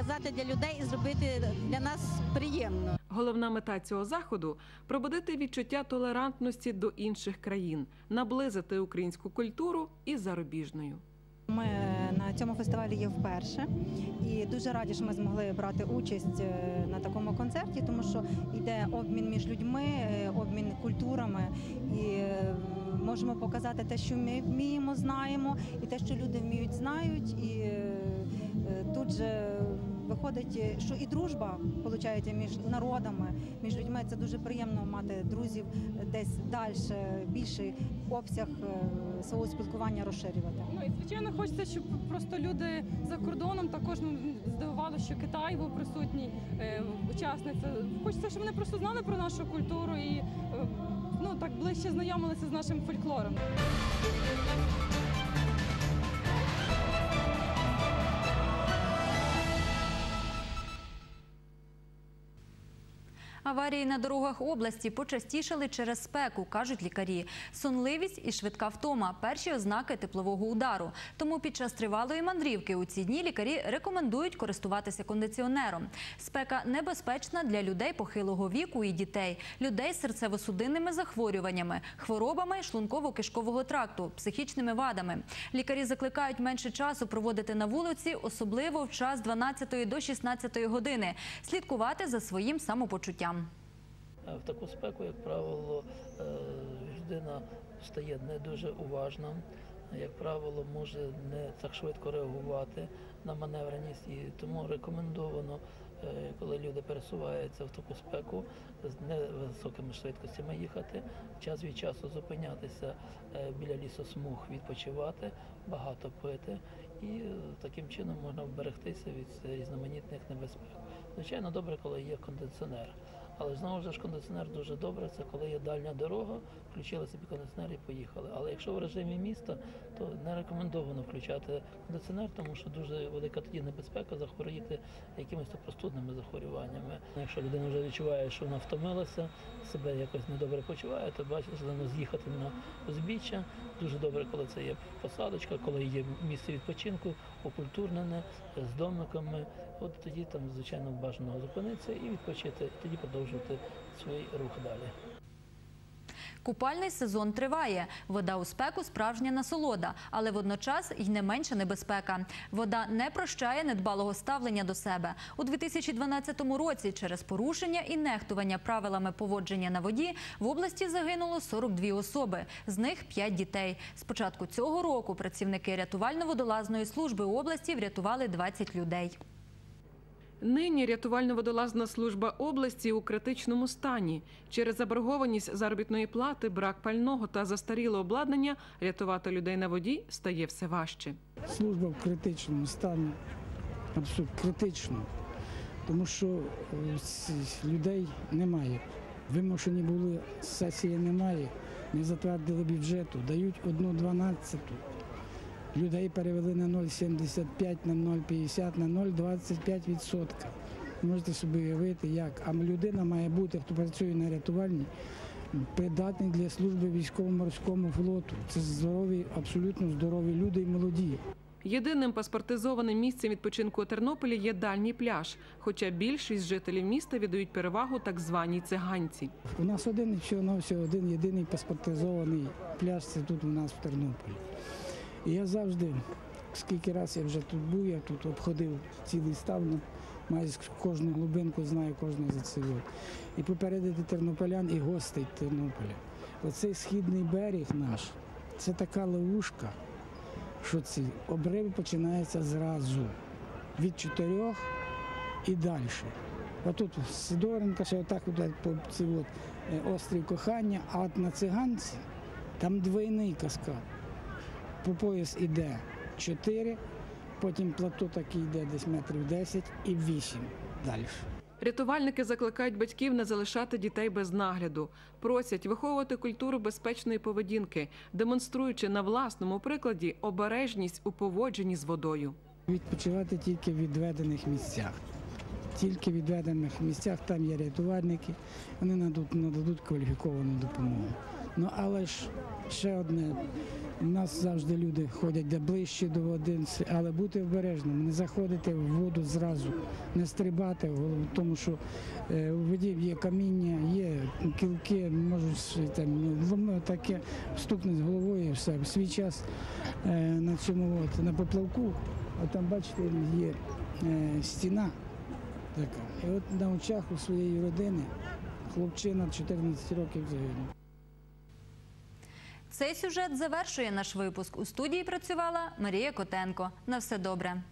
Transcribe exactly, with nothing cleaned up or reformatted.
показати для людей і зробити для нас приємно. Головна мета цього заходу – пробудити відчуття толерантності до інших країн, наблизити українську культуру із зарубіжною. Ми на цьому фестивалі є вперше і дуже раді, що ми змогли брати участь на такому концерті, тому що йде обмін між людьми, обмін культурами і можемо показати те, що ми вміємо, знаємо, і те, що люди вміють, знають. І тут же виходить, що і дружба, виходить, між народами, між людьми. Це дуже приємно мати друзів десь далі, більший обсяг свого спілкування розширювати. Ну і звичайно хочеться, щоб просто люди за кордоном також, ну, здивувало, що Китай був присутній, е, учасниця. Хочеться, щоб вони просто знали про нашу культуру і е, ну, так ближче знайомилися з нашим фольклором. Аварії на дорогах області почастішали через спеку, кажуть лікарі. Сонливість і швидка втома – перші ознаки теплового удару. Тому під час тривалої мандрівки у ці дні лікарі рекомендують користуватися кондиціонером. Спека небезпечна для людей похилого віку і дітей, людей з серцево-судинними захворюваннями, хворобами шлунково-кишкового тракту, психічними вадами. Лікарі закликають менше часу проводити на вулиці, особливо в час з дванадцятої до шістнадцятої години, слідкувати за своїм самопочуттям. В таку спеку, як правило, людина стає не дуже уважна, як правило, може не так швидко реагувати на маневреність, і тому рекомендовано, коли люди пересуваються в таку спеку, з невисокими швидкостями їхати, час від часу зупинятися біля лісосмуг, відпочивати, багато пити, і таким чином можна вберегтися від різноманітних небезпек. Звичайно, добре, коли є кондиціонер. Але знову ж кондиціонер дуже добре, це коли є дальня дорога, включили собі кондиціонер і поїхали. Але якщо в режимі міста, то не рекомендовано включати кондиціонер, тому що дуже велика тоді небезпека захворіти якимись простудними захворюваннями. Якщо людина вже відчуває, що вона втомилася, себе якось недобре почуває, то бачить, що вона з'їхати на узбіччя. Дуже добре, коли це є посадочка, коли є місце відпочинку, окультурнене, з домиками. От тоді там, звичайно, бажано зупинитися і відпочити, і тоді продовжувати свій рух далі. Купальний сезон триває. Вода у спеку – справжня насолода, але водночас й не менша небезпека. Вода не прощає недбалого ставлення до себе. У дві тисячі дванадцятому році через порушення і нехтування правилами поводження на воді в області загинуло сорок дві особи, з них п'ять дітей. З початку цього року працівники рятувально-водолазної служби області врятували двадцять людей. Нині рятувально-водолазна служба області у критичному стані. Через заборгованість заробітної плати, брак пального та застаріле обладнання рятувати людей на воді стає все важче. Служба в критичному стані, абсолютно критично, тому що людей немає. Вимушені були, сесії немає, не затвердили бюджету, дають одну дванадцяту. Людей перевели на нуль сімдесят п'ять, на нуль п'ятдесят, на нуль двадцять п'ять відсотків. Можете собі уявити, як. А людина має бути, хто працює на рятувальній, придатний для служби військово-морському флоту. Це здорові, абсолютно здорові люди і молоді. Єдиним паспортизованим місцем відпочинку у Тернополі є дальній пляж, хоча більшість жителів міста віддають перевагу так званій циганці. У нас один, всього-навсього, один єдиний паспортизований пляж – це тут у нас в Тернополі. І я завжди, скільки разів я вже тут був, я тут обходив цілий став, майже кожну глибинку знаю, кожну зацілу. І попередити тернополян і гостей Тернополя. Оцей східний берег наш, це така ловушка, що ці обриви починаються зразу, від чотирьох і далі. Отут Сидоренка, ще отак по цей от острів Кохання, а от на Циганці там двойний каскад. По пояс іде чотири, потім плато такий йде десь метрів десять і вісім далі. Рятувальники закликають батьків не залишати дітей без нагляду. Просять виховувати культуру безпечної поведінки, демонструючи на власному прикладі обережність у поводженні з водою. Відпочивати тільки в відведених місцях. Тільки в відведених місцях там є рятувальники, вони нададуть, нададуть кваліфіковану допомогу. Ну, але ж ще одне. У нас завжди люди ходять де ближче до води, але бути обережним, не заходити в воду зразу, не стрибати, тому що у воді є каміння, є кілки, можуть там, таке стукнути головою і все. В свій час на цьому от, на поплавку, а там, бачите, є стіна така. І от на очах у своєї родини хлопчина чотирнадцять років загинув. Цей сюжет завершує наш випуск. У студії працювала Марія Котенко. На все добре.